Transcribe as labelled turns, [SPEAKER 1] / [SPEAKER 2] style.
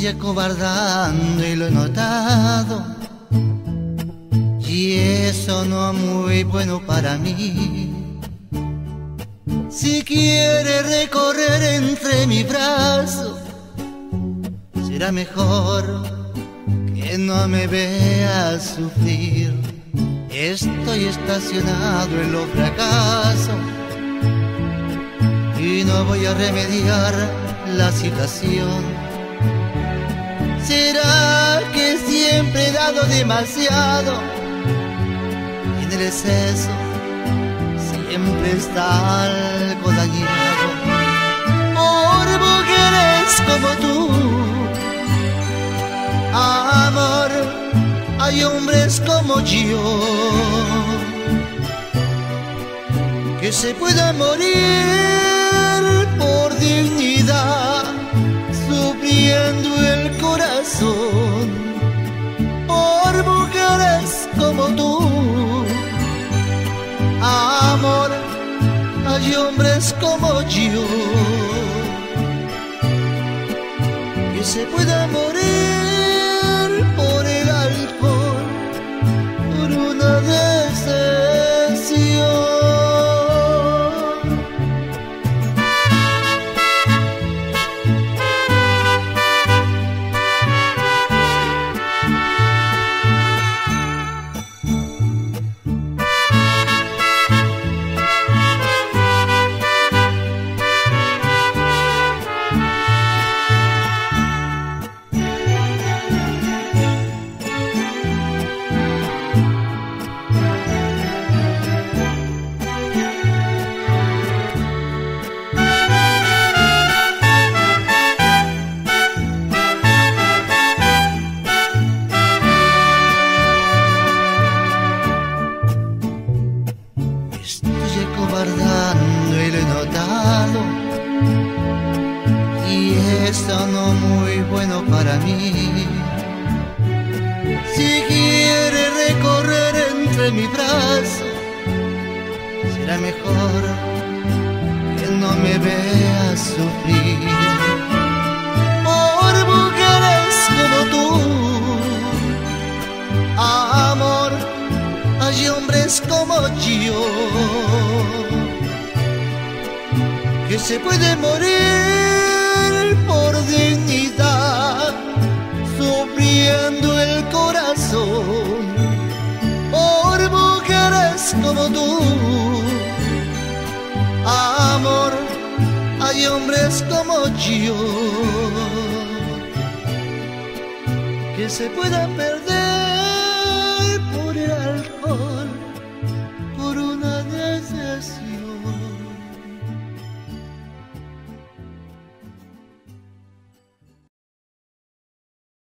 [SPEAKER 1] acobardando y lo he notado, y eso no es muy bueno para mí. Si quiere recorrer entre mis brazos, será mejor que no me vea sufrir. Estoy estacionado en los fracasos y no voy a remediar la situación. ¿Será que siempre he dado demasiado y en el exceso siempre está algo dañado? Por mujeres como tú, amor, hay hombres como yo que se puedan morir por dignidad, sufriendo el corazón. Por mujeres como tú, amor, hay hombres como yo que se puedan morir por el alcohol, por una decepción. Estoy acobardando y lo he notado, y eso no es muy bueno para mí. Si quiere recorrer entre mis brazos, será mejor que no me vea sufrir. Por mujeres como tú, amor, hay hombres como yo que se pueden morir por dignidad, sufriendo el corazón. Por mujeres como tú, amor, hay hombres como yo que se puedan perder por el alcohol.